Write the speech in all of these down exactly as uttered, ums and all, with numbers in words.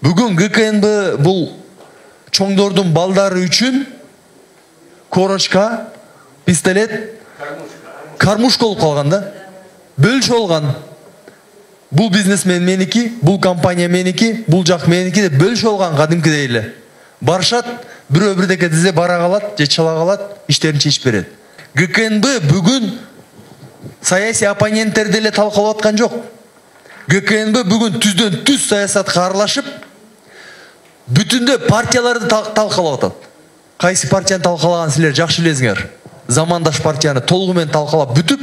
Бүгін ГКНБ бұл чоңдордун балдары үчүн корочка, пистолет, кармушка болуп калган да. Бөлүшүп алган. Бул бизнесмен меники, бул компания меники, бул жак меники деп бөлүшүп алган кадимкидей эле. Барышат, бирөө бирдеке дизе бара калат, же чала калат, иштерин чечип берет. ГКНБ бүгүн саясий оппоненттерди эле талкалап аткан жок. ГКНБ бүгүн түздөн түз саясатка аралашып, бүтүндө партияларды талкалап атат. Кайсы партияны талкалаган силер жакшы билесиңер. Замандаш партияны толугу менен талкалап бүтүп,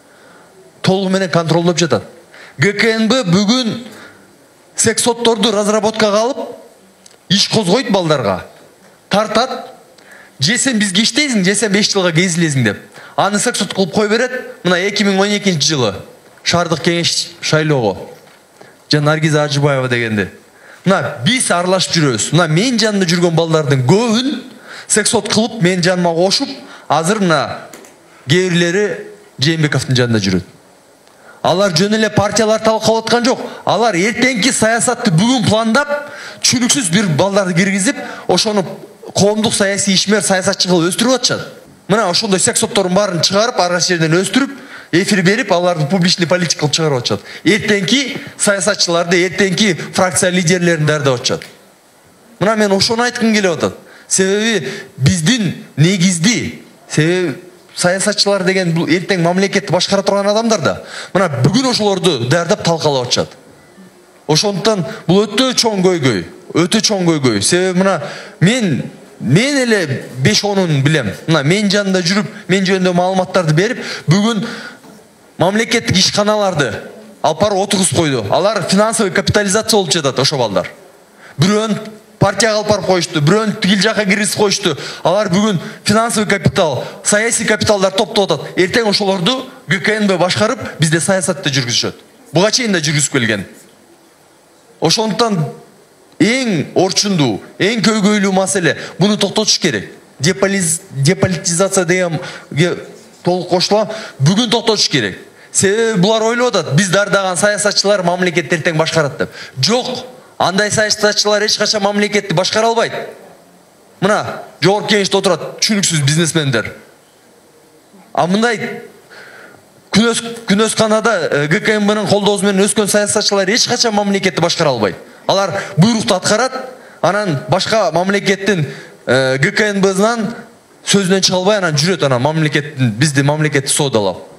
толугу менен контролдоп жатат. ГКНБ бүгүн сексотторду разработкага алып, иш козгойт балдарга. Тартат. Же сен бизге иштейсиң, же сен беш жылга кезилесиң деп. Аны сексот кылып кой берет. Мына эки миң он экинчи жылы шаардык кеңеш шайлоого. Жа Наргиза Ажыбаева дегенде. Мына биз аралашып жүрөбүз. Мына мен жанымда жүргөн балдардын көбүн сексот кылып мен жаныма кошуп, азыр мына кээ бирлери Жээнбековдун жанында жүрөт. Алар жөн эле партиялар талкалап аткан жок. Алар эртеңки саясатты бүгүн пландап, чүрүксүз бир балдарды киргизип, ошону коомдук саясий ишмер саясатчы кылып өстүрүп атышат. Мына ошондой сексоттордун баарын чыгарып, ар кайсы жерден өстүрүп, эфир берип, аларды публичный политик кылып чыгарып атышат. Эртеңки саясатчыларды, эртеңки фракция лидерлерин даярдап атышат. Мына мен ошону айткым келип атат. Себеби биздин негизди, себеби саясатчылар деген бул эртең мамлекетти башкара турган адамдар да. Мына бүгүн ошолорду даярдап талкалап атышат. Ошондуктан бул өтө чоң көйгөй, өтө чоң көйгөй. Себеби мына мен мен эле беш онун билем. Мына мен жанында жүрүп, мен жөнүндө маалыматтарды берип, бүгүн мамлекеттик ишканаларды алып барып отургузуп койду. Алар финансовый капитализация болуп жатат ошо балдар. Бирөөнүн партияга алып барып коюшту, бирөөнүн тигил жака киргизип коюшту. Алар бүгүн финансовый капитал, саясий капиталдар топтоп атат. Эртең ошолорду ГКНБ башкарып, бизде саясатты жүргүзүшөт. Буга чейин да жүргүзүп келген. Ошондуктан эң орчундуу, эң көйгөйлүү маселе буну токтотуш керек. Деполитизация дегенге толук кошулам, бүгүн токтотуш керек. Себеби булар ойлоп атат, биз дардаган саясатчылар мамлекетти эртең башкарат деп. Жок, андай саясатчылар эч качан мамлекетти башкара албайт. Мына жогорку кеңеште отурат чүнүксүз бизнесмендер. А мындай күнөс канада ГКНБнын колдоосу менен өскөн саясатчылар эч качан мамлекетти башкара албайт. Алар буйрукту аткарат, анан башка мамлекеттин ГКНБсынан сөзүнөн чыга албай анан жүрөт анан мамлекеттин бизди мамлекетти соодалап.